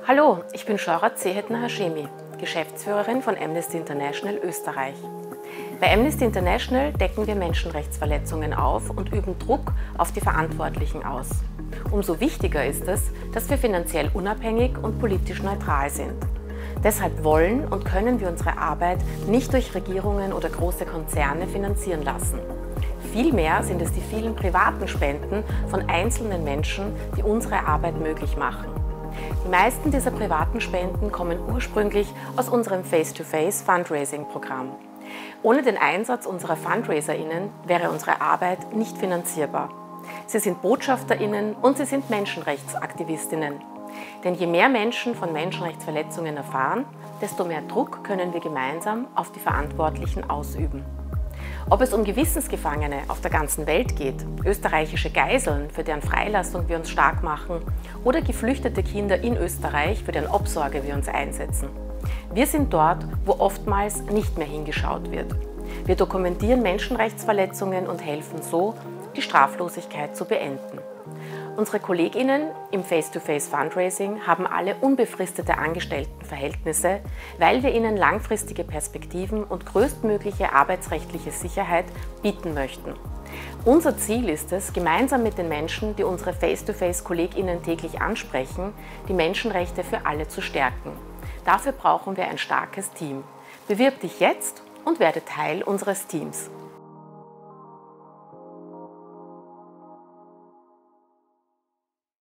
Hallo, ich bin Shorat Sehetner Hashemi, Geschäftsführerin von Amnesty International Österreich. Bei Amnesty International decken wir Menschenrechtsverletzungen auf und üben Druck auf die Verantwortlichen aus. Umso wichtiger ist es, dass wir finanziell unabhängig und politisch neutral sind. Deshalb wollen und können wir unsere Arbeit nicht durch Regierungen oder große Konzerne finanzieren lassen. Vielmehr sind es die vielen privaten Spenden von einzelnen Menschen, die unsere Arbeit möglich machen. Die meisten dieser privaten Spenden kommen ursprünglich aus unserem Face-to-Face-Fundraising-Programm. Ohne den Einsatz unserer FundraiserInnen wäre unsere Arbeit nicht finanzierbar. Sie sind BotschafterInnen und sie sind Menschenrechtsaktivistinnen. Denn je mehr Menschen von Menschenrechtsverletzungen erfahren, desto mehr Druck können wir gemeinsam auf die Verantwortlichen ausüben. Ob es um Gewissensgefangene auf der ganzen Welt geht, österreichische Geiseln, für deren Freilassung wir uns stark machen, oder geflüchtete Kinder in Österreich, für deren Obsorge wir uns einsetzen. Wir sind dort, wo oftmals nicht mehr hingeschaut wird. Wir dokumentieren Menschenrechtsverletzungen und helfen so, die Straflosigkeit zu beenden. Unsere KollegInnen im Face-to-Face-Fundraising haben alle unbefristete Angestelltenverhältnisse, weil wir ihnen langfristige Perspektiven und größtmögliche arbeitsrechtliche Sicherheit bieten möchten. Unser Ziel ist es, gemeinsam mit den Menschen, die unsere Face-to-Face-KollegInnen täglich ansprechen, die Menschenrechte für alle zu stärken. Dafür brauchen wir ein starkes Team. Bewirb dich jetzt und werde Teil unseres Teams.